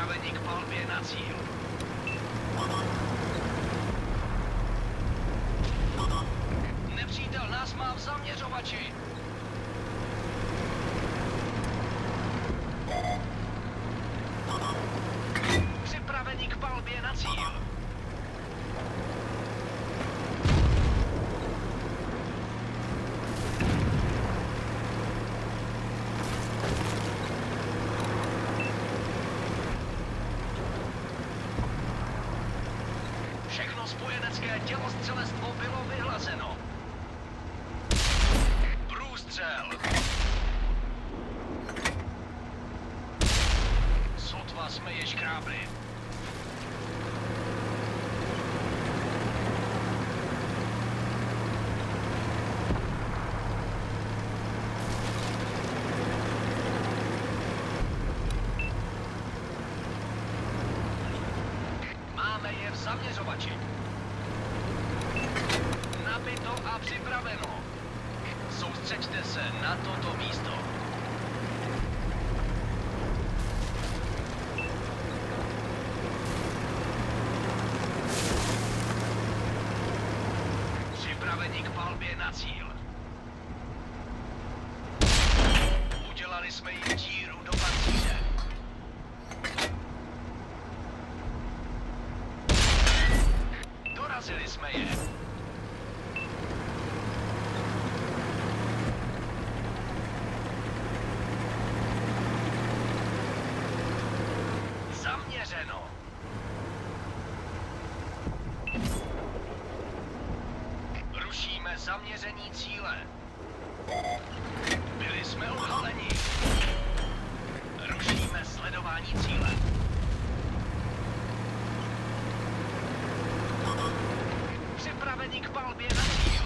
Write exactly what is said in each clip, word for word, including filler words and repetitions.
Připraveni k palbě na cíl. Nepřítel nás má v zaměřovači. Připraveni k palbě na cíl. Všechno spojenecké tělostřelectvo bylo vyhlazeno. Průstřel. Sotva jsme je škrábli. Máme je v zaměřovači. Nabito a připraveno. Soustřeďte se na toto místo. Připraveni k palbě na cíl. Udělali jsme jim díru do pancíře. Dorazili jsme je. Zaměřeno. Rušíme zaměření cíle. Byli jsme odhaleni. Rušíme sledování cíle. Připraveni k palbě na cíl.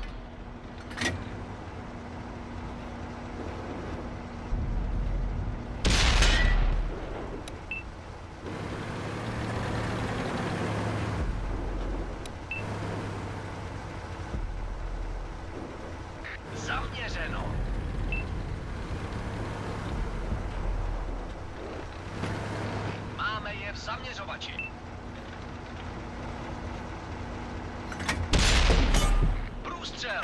Zaměřeno. Máme je v zaměřovači. Průstřel.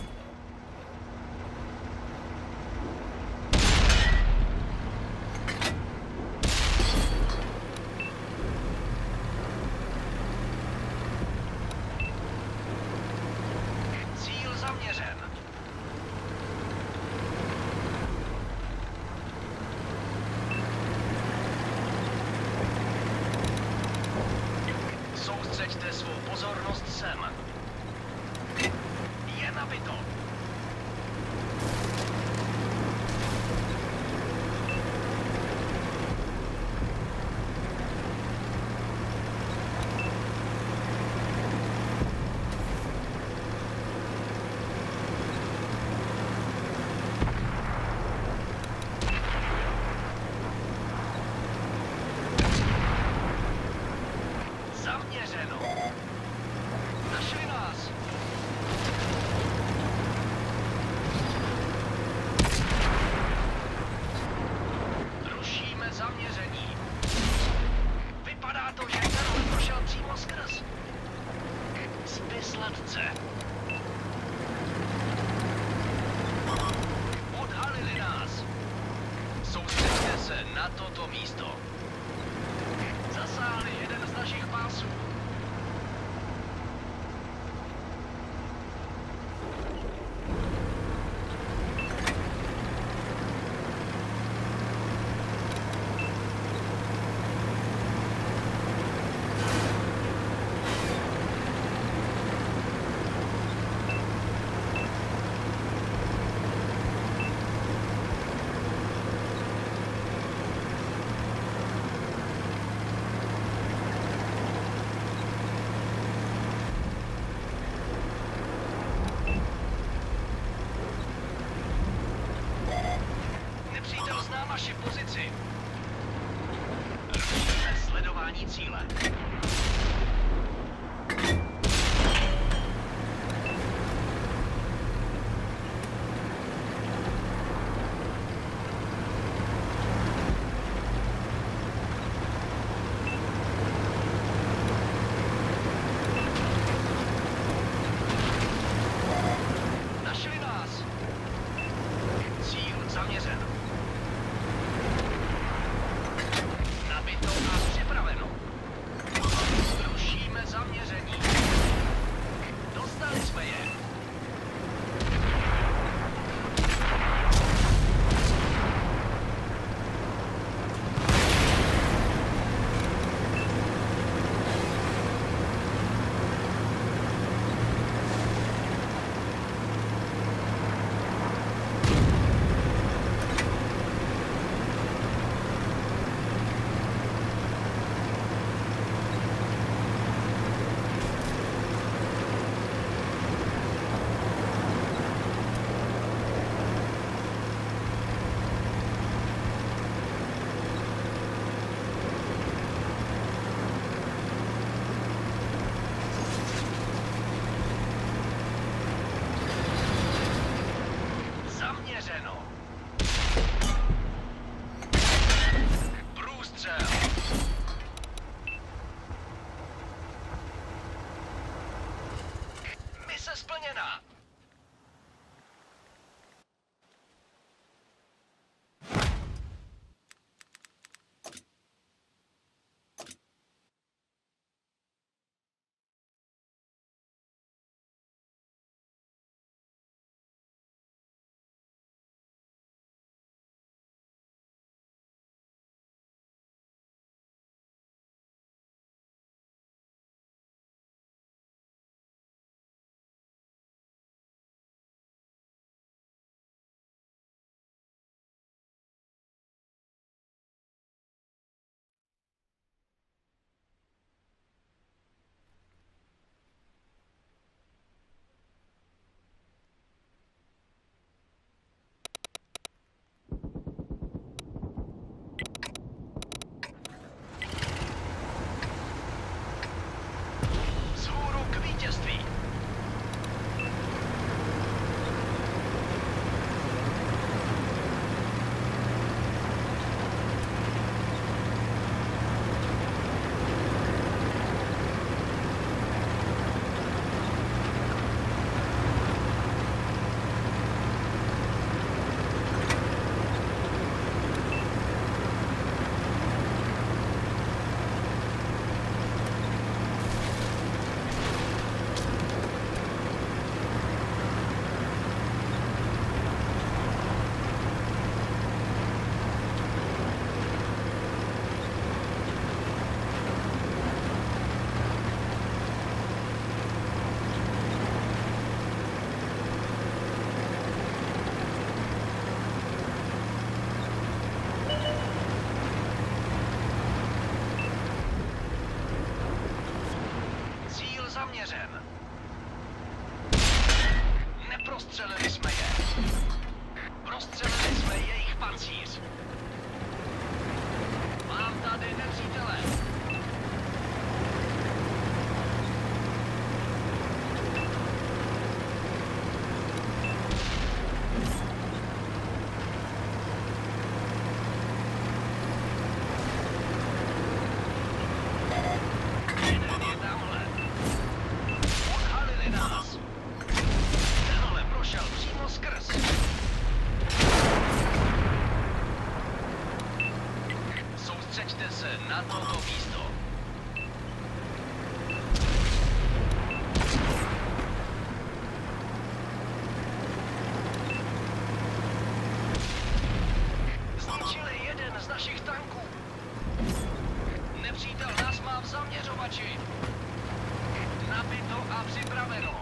Cíl zaměřen. Soustřeďte svou pozornost sem. Je nabito. Zaměřeno. Našli nás. Rušíme zaměření. Vypadá to, že teror prošel přímo skrz. Zbysletce. Odhalili nás. Soustřeďte se na toto místo. Zasáhli jeden z našich pásů. Naši pozici. Rušíme sledování cíle. zaměřen. Neprostřelili jsme je. Prostřelili jsme jejich pancíř. Mám tady nepřítele. Jeden je tamhle. Odhalili nás. Tenhle prošel přímo skrz. Soustřeďte se na toto místo. Zničili jeden z našich tanků. Nepřítel nás má v zaměřovači. Nabito a připraveno.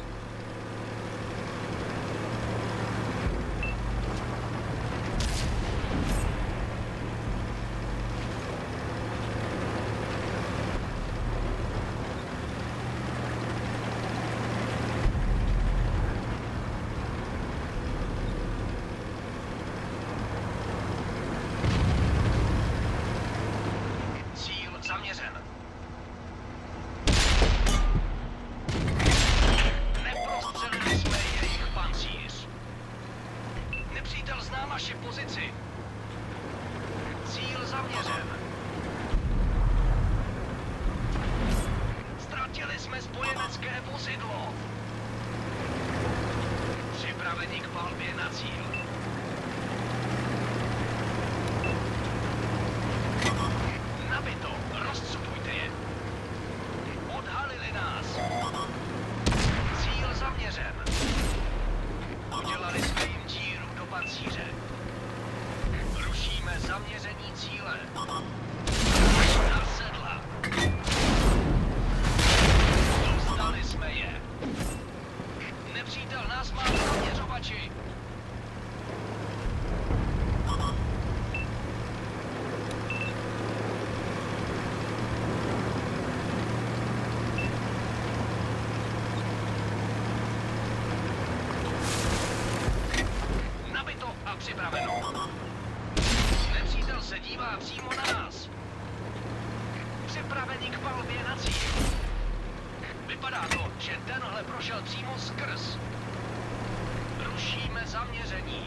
Zaměřen. Neprostřelili jsme jejich pancíř. Nepřítel zná naši pozici. Cíl zaměřen. Ztratili jsme spojenecké vozidlo. Připraveni k palbě na cíl. Nabito. Rozcupujte je. Odhalili nás. Cíl zaměřen. Udělali jsme jim díru do pancíře. Rušíme zaměření cíle. Na sedla. Dostali jsme je. Nepřítel nás má v zaměřovači. Připraveno. Nepřítel se dívá přímo na nás. Připraveni k palbě na cíl. Vypadá to, že tenhle prošel přímo skrz. Rušíme zaměření.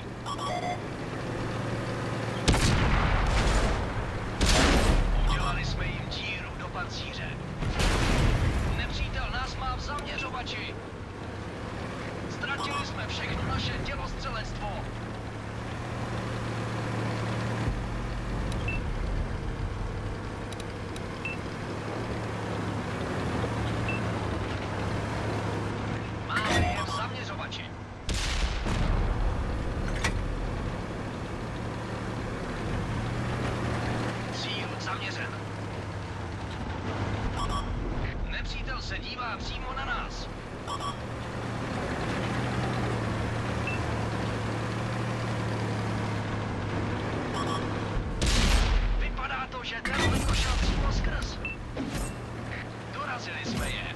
Udělali jsme jim díru do pancíře. Nepřítel nás má v zaměřovači. Ztratili jsme všechno naše dělostřelectvo. Zaměřen. Nepřítel se dívá přímo na nás. Vypadá to, že tenhle prošel přímo skrz. Dorazili jsme je.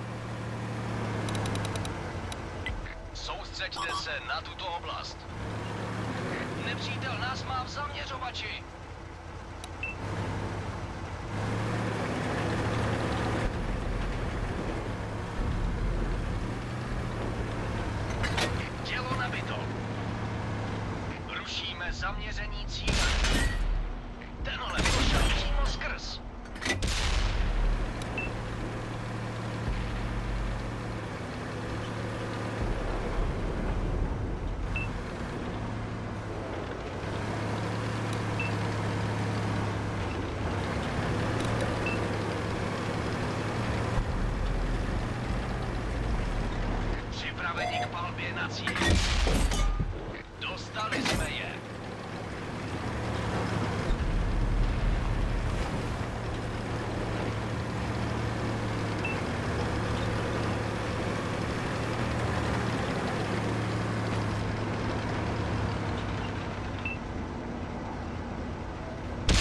Soustřeďte se na tuto oblast. Nepřítel nás má v zaměřovači. Rušíme zaměření cíle. Tenhle prošel přímo skrz. Připraveni k palbě na cíl. Dostali jsme je.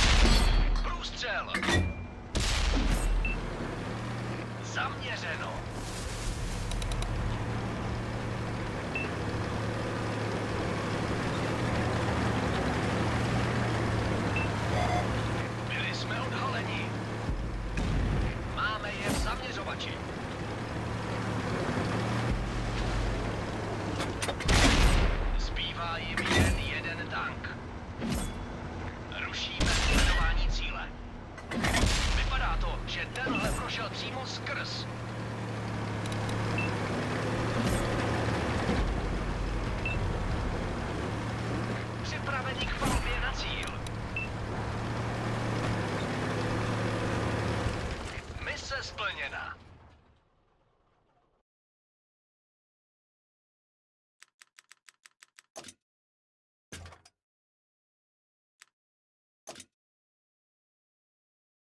Průstřel. Zaměřeno. přímo skrz. Připraveni k palbě na cíl. Mise splněna.